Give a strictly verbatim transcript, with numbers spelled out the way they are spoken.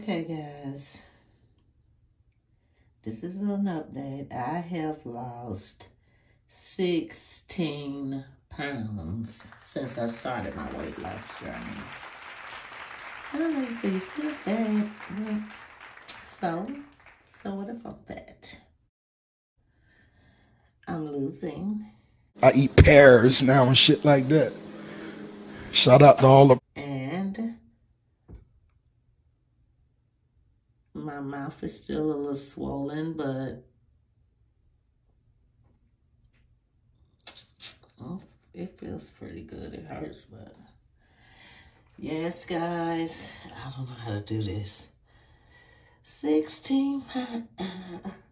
Okay, guys. This is an update. I have lost sixteen pounds since I started my weight loss journey. I don't know, see, still fat, but so, so what if I'm fat? I'm losing. I eat pears now and shit like that. Shout out to all the... And my mouth is still a little swollen, but oh, it feels pretty good. It hurts, but yes, guys, I don't know how to do this. sixteen pounds.